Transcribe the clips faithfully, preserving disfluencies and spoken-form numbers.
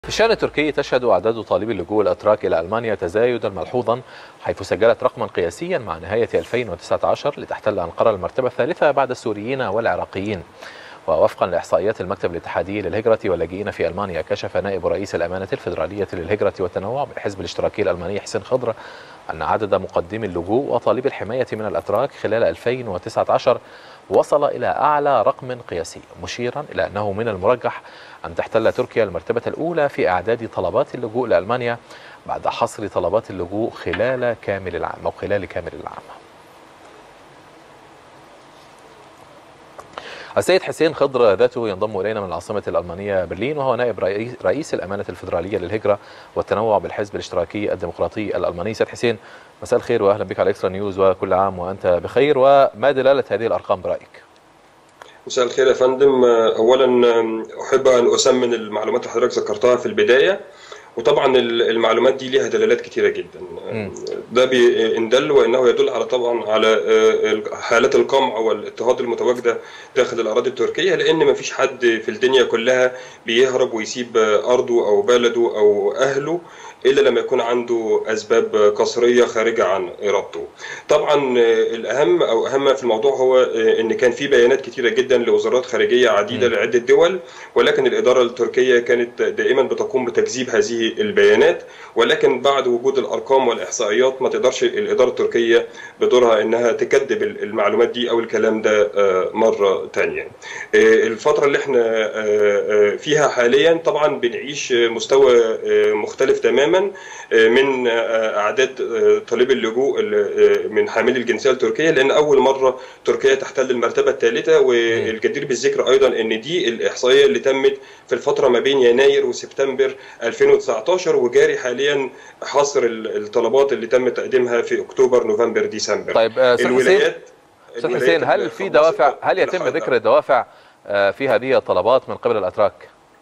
في الشأن التركي تشهد أعداد طالبي اللجوء الأتراك إلى ألمانيا تزايدا ملحوظا، حيث سجلت رقما قياسيا مع نهاية ألفين وتسعة عشر لتحتل أنقرة المرتبة الثالثة بعد السوريين والعراقيين. ووفقا لإحصائيات المكتب الاتحادي للهجرة واللاجئين في ألمانيا، كشف نائب رئيس الأمانة الفيدرالية للهجرة والتنوع بالحزب الاشتراكي الألماني حسين خضر أن عدد مقدمي اللجوء وطالبي الحماية من الأتراك خلال ألفين وتسعة عشر وصل إلى أعلى رقم قياسي، مشيرا إلى أنه من المرجح أن تحتل تركيا المرتبة الأولى في أعداد طلبات اللجوء لألمانيا بعد حصر طلبات اللجوء خلال كامل العام أو خلال كامل العام. السيد حسين خضر ذاته ينضم إلينا من العاصمة الألمانية برلين، وهو نائب رئيس الأمانة الفيدرالية للهجرة والتنوع بالحزب الاشتراكي الديمقراطي الألماني. سيد حسين، مساء الخير وأهلا بك على إكسترا نيوز، وكل عام وأنت بخير. وما دلالة هذه الأرقام برأيك؟ مساء الخير يا فندم. أولا أحب أن أسمن المعلومات اللي حضرتك ذكرتها في البداية، وطبعا المعلومات دي ليها دلالات كتيرة جدا. م. ده بيندل وانه يدل على طبعا على حالات القمع والاضطهاد المتواجده داخل الاراضي التركيه، لان ما فيش حد في الدنيا كلها بيهرب ويسيب ارضه او بلده او اهله الا لما يكون عنده اسباب قصريه خارجه عن ارادته. طبعا الاهم او اهم في الموضوع هو ان كان في بيانات كتيره جدا لوزارات خارجيه عديده م. لعده دول، ولكن الاداره التركيه كانت دائما بتقوم بتكذيب هذه البيانات، ولكن بعد وجود الارقام والاحصائيات ما تقدرش الاداره التركيه بدورها انها تكذب المعلومات دي او الكلام ده مره ثانيه. الفتره اللي احنا فيها حاليا طبعا بنعيش مستوى مختلف تماما من اعداد طالبي اللجوء من حاملي الجنسيه التركيه، لان اول مره تركيا تحتل المرتبه الثالثه. والجدير بالذكر ايضا ان دي الاحصائيه اللي تمت في الفتره ما بين يناير وسبتمبر ألفين وتسعة عشر، وجاري حاليا حصر الطلبات اللي تم تقديمها في اكتوبر نوفمبر ديسمبر. طيب الولايات استاذ حسين، هل في دوافع، هل يتم ذكر الدوافع في هذه الطلبات من قبل الاتراك؟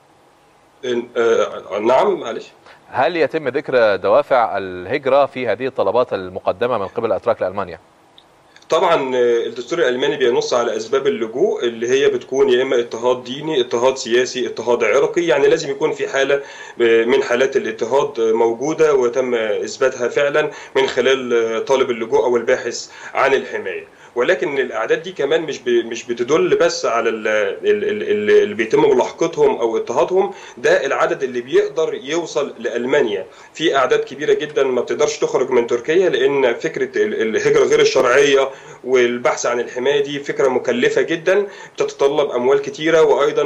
نعم معلش. هل يتم ذكر دوافع الهجرة في هذه الطلبات المقدمة من قبل الاتراك لألمانيا؟ طبعا الدستور الالماني بينص على اسباب اللجوء اللي هي بتكون يا اما اضطهاد ديني، اضطهاد سياسي، اضطهاد عرقي، يعني لازم يكون في حاله من حالات الاضطهاد موجوده وتم اثباتها فعلا من خلال طالب اللجوء او الباحث عن الحمايه. ولكن الاعداد دي كمان مش مش بتدل بس على اللي بيتم ملاحقتهم او اضطهادهم، ده العدد اللي بيقدر يوصل لالمانيا. في اعداد كبيره جدا ما بتقدرش تخرج من تركيا، لان فكره الهجره غير الشرعيه والبحث عن الحمايه دي فكره مكلفه جدا، بتتطلب اموال كتيره، وايضا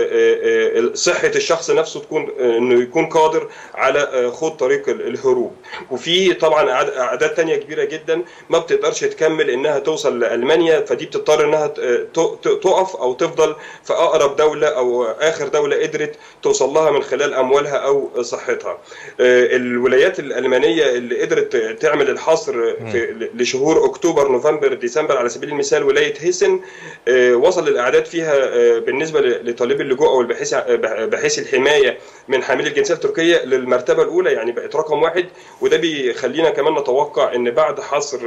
صحه الشخص نفسه تكون انه يكون قادر على خوض طريق الهروب. وفي طبعا اعداد ثانيه كبيره جدا ما بتقدرش تكمل انها توصل لألمانيا، فدي بتضطر انها تقف او تفضل في اقرب دوله او اخر دوله قدرت توصل لها من خلال اموالها او صحتها. الولايات الالمانيه اللي قدرت تعمل الحصر في لشهور اكتوبر نوفمبر ديسمبر، على سبيل المثال ولايه هيسن وصل الاعداد فيها بالنسبه لطالبي اللجوء او باحثي الحمايه من حاملي الجنسيه التركيه للمرتبه الاولى، يعني بقت رقم واحد. وده بيخلينا كمان نتوقع ان بعد حصر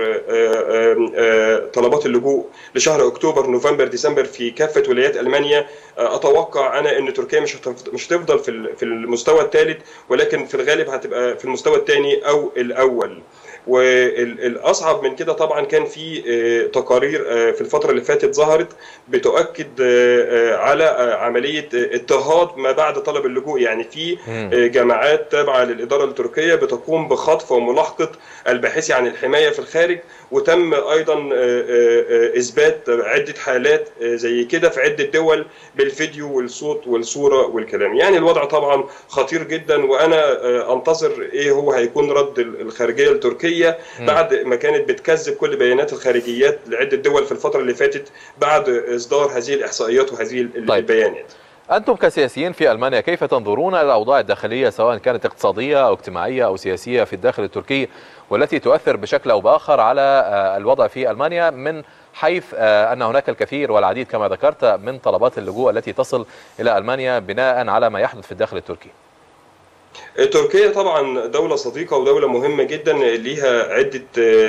طلبات اللجوء لشهر اكتوبر نوفمبر ديسمبر في كافه ولايات المانيا، اتوقع انا ان تركيا مش مش هتفضل في في المستوى الثالث، ولكن في الغالب هتبقى في المستوى الثاني او الاول. والاصعب من كده طبعا كان في تقارير في الفتره اللي فاتت ظهرت بتؤكد على عمليه اضطهاد ما بعد طلب اللجوء، يعني في جماعات تابعه للاداره التركيه بتقوم بخطف وملاحقه الباحثي عن الحمايه في الخارج، وتم ايضا اثبات عده حالات زي كده في عده دول بالفيديو والصوت والصوره والكلام. يعني الوضع طبعا خطير جدا، وانا انتظر ايه هو هيكون رد الخارجيه التركيه بعد ما كانت بتكذب كل بيانات الخارجيات لعده دول في الفتره اللي فاتت بعد اصدار هذه الاحصائيات وهذه البيانات. طيب. أنتم كسياسيين في ألمانيا كيف تنظرون إلى الأوضاع الداخلية سواء كانت اقتصادية أو اجتماعية أو سياسية في الداخل التركي، والتي تؤثر بشكل أو بآخر على الوضع في ألمانيا، من حيث أن هناك الكثير والعديد كما ذكرت من طلبات اللجوء التي تصل إلى ألمانيا بناء على ما يحدث في الداخل التركي؟ تركيا طبعا دولة صديقة ودولة مهمة جدا، ليها عدة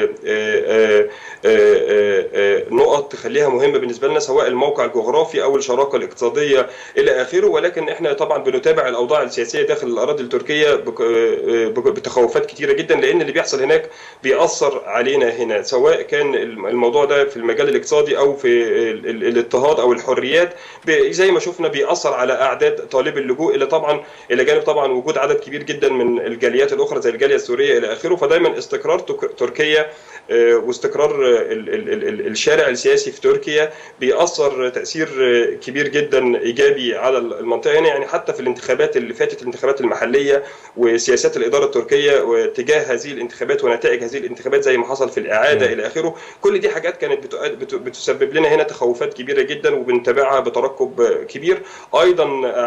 نقط تخليها مهمة بالنسبة لنا، سواء الموقع الجغرافي أو الشراكة الاقتصادية إلى آخره. ولكن إحنا طبعا بنتابع الأوضاع السياسية داخل الأراضي التركية بتخوفات كتيرة جدا، لأن اللي بيحصل هناك بيأثر علينا هنا، سواء كان الموضوع ده في المجال الاقتصادي أو في الاضطهاد أو الحريات. زي ما شفنا بيأثر على أعداد طالب اللجوء، اللي طبعا إلى جانب طبعا وجود عدد كبير جدا من الجاليات الاخرى زي الجاليه السوريه الى اخره. فدايما استقرار تركيا واستقرار الشارع السياسي في تركيا بيأثر تأثير كبير جدا ايجابي على المنطقه هنا. يعني حتى في الانتخابات اللي فاتت، الانتخابات المحليه وسياسات الاداره التركيه واتجاه هذه الانتخابات ونتائج هذه الانتخابات زي ما حصل في الاعاده م. الى اخره، كل دي حاجات كانت بتسبب لنا هنا تخوفات كبيره جدا وبنتابعها بترقب كبير. ايضا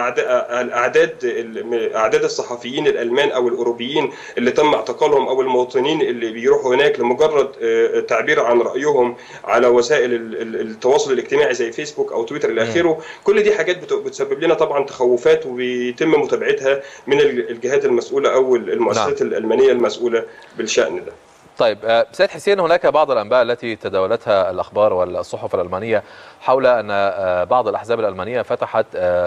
اعداد اعداد الصحفيين الالمان او الاوروبيين اللي تم اعتقالهم، او المواطنين اللي بيروحوا هناك لمجرد تعبير عن رايهم على وسائل التواصل الاجتماعي زي فيسبوك او تويتر الى اخره، كل دي حاجات بتسبب لنا طبعا تخوفات وبيتم متابعتها من الجهات المسؤوله او المؤسسات نعم. الالمانيه المسؤوله بالشان ده. طيب سيد حسين، هناك بعض الأنباء التي تداولتها الأخبار والصحف الألمانية حول أن بعض الأحزاب الألمانية فتحت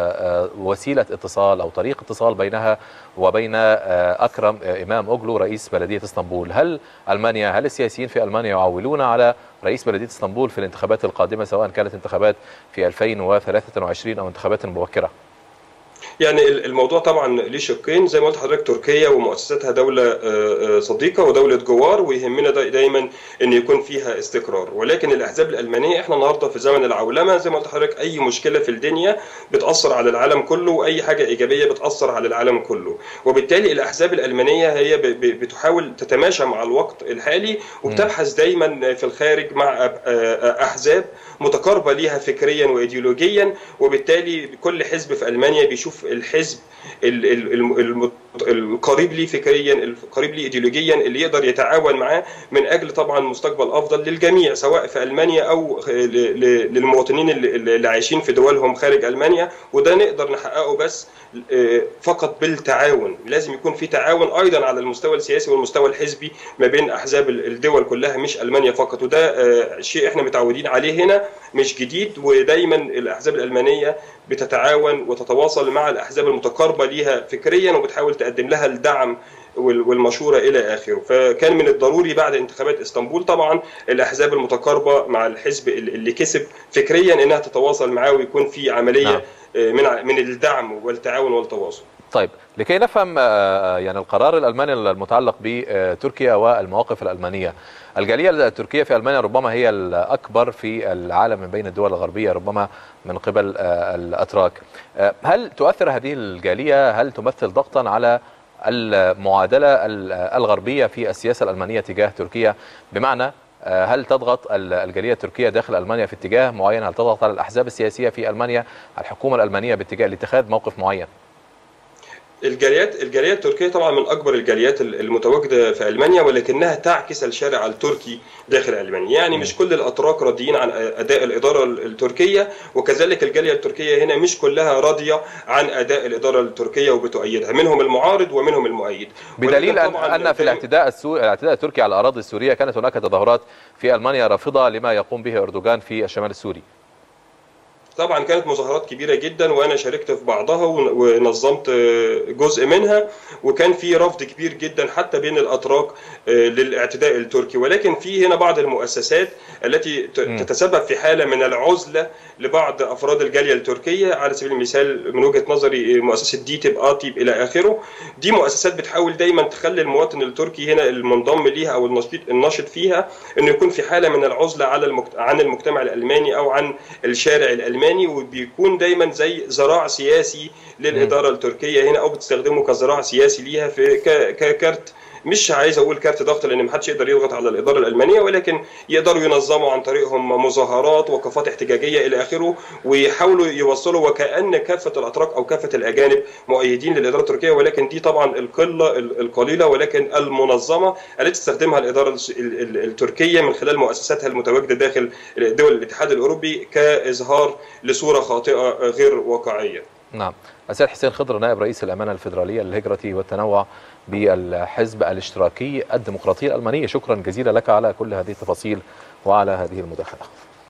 وسيلة اتصال أو طريق اتصال بينها وبين أكرم إمام أوغلو رئيس بلدية اسطنبول. هل ألمانيا هل السياسيين في ألمانيا يعولون على رئيس بلدية اسطنبول في الانتخابات القادمة، سواء كانت انتخابات في ألفين وثلاثة وعشرين أو انتخابات مبكرة؟ يعني الموضوع طبعا ليه شقين، زي ما قلت لحضرتك تركيا ومؤسساتها دولة صديقة ودولة جوار، ويهمنا دايما ان يكون فيها استقرار. ولكن الاحزاب الالمانية، احنا النهارده في زمن العولمة، زي ما قلت لحضرتك اي مشكلة في الدنيا بتأثر على العالم كله، واي حاجة ايجابية بتأثر على العالم كله. وبالتالي الاحزاب الالمانية هي بتحاول تتماشى مع الوقت الحالي، وبتبحث دايما في الخارج مع احزاب متقاربة ليها فكريا وايديولوجيا. وبالتالي كل حزب في المانيا بيشوف الحزب القريب ليه فكريا، القريب ليه ايديولوجيا، اللي يقدر يتعاون معاه من اجل طبعا مستقبل افضل للجميع، سواء في المانيا او للمواطنين اللي عايشين في دولهم خارج المانيا. وده نقدر نحققه بس فقط بالتعاون. لازم يكون في تعاون ايضا على المستوى السياسي والمستوى الحزبي ما بين احزاب الدول كلها، مش المانيا فقط. وده شيء احنا متعودين عليه هنا، مش جديد. ودايما الاحزاب الالمانيه بتتعاون وتتواصل مع الاحزاب المتقاربه ليها فكريا، وبتحاول تقدم لها الدعم والمشوره الى اخره. فكان من الضروري بعد انتخابات اسطنبول طبعا الاحزاب المتقاربه مع الحزب اللي كسب فكريا انها تتواصل معاه، ويكون في عمليه نعم. من من الدعم والتعاون والتواصل. طيب لكي نفهم يعني القرار الألماني المتعلق بتركيا والمواقف الألمانية، الجالية التركية في ألمانيا ربما هي الأكبر في العالم من بين الدول الغربية، ربما من قبل الأتراك. هل تؤثر هذه الجالية، هل تمثل ضغطا على المعادلة الغربية في السياسة الألمانية تجاه تركيا؟ بمعنى هل تضغط الجالية التركية داخل ألمانيا في اتجاه معين؟ هل تضغط على الأحزاب السياسية في ألمانيا، الحكومة الألمانية باتجاه لاتخاذ موقف معين؟ الجاليات الجاليه التركيه طبعا من اكبر الجاليات المتواجده في المانيا، ولكنها تعكس الشارع التركي داخل المانيا. يعني مش كل الاتراك راضيين عن اداء الاداره التركيه، وكذلك الجاليه التركيه هنا مش كلها راضيه عن اداء الاداره التركيه وبتؤيدها، منهم المعارض ومنهم المؤيد. بدليل ان ان في الاعتداء السوري الاعتداء التركي على الاراضي السوريه كانت هناك تظاهرات في المانيا رافضه لما يقوم به اردوغان في الشمال السوري. طبعا كانت مظاهرات كبيرة جدا، وانا شاركت في بعضها ونظمت جزء منها، وكان في رفض كبير جدا حتى بين الاتراك للاعتداء التركي. ولكن في هنا بعض المؤسسات التي تتسبب في حالة من العزلة لبعض افراد الجالية التركية، على سبيل المثال من وجهة نظري مؤسسة ديتب آتيب الى اخره. دي مؤسسات بتحاول دايما تخلي المواطن التركي هنا المنضم ليها او الناشط فيها انه يكون في حالة من العزلة على عن المجتمع الالماني او عن الشارع الالماني، وبيكون دايما زي ذراع سياسي للاداره التركيه هنا، او بتستخدمه كذراع سياسي ليها في ككارت. مش عايز اقول كارت ضغط لان محدش يقدر يضغط على الاداره الالمانيه، ولكن يقدروا ينظموا عن طريقهم مظاهرات وقفات احتجاجيه الى اخره، ويحاولوا يوصلوا وكأن كافه الاتراك او كافه الاجانب مؤيدين للاداره التركيه. ولكن دي طبعا القله القليله ولكن المنظمه التي تستخدمها الاداره التركيه من خلال مؤسساتها المتواجده داخل دول الاتحاد الاوروبي كاظهار لصوره خاطئه غير واقعيه. نعم. السيد حسين خضر نائب رئيس الأمانة الفيدرالية للهجرة والتنوع بالحزب الاشتراكي الديمقراطي الألماني، شكرا جزيلا لك على كل هذه التفاصيل وعلى هذه المداخلة.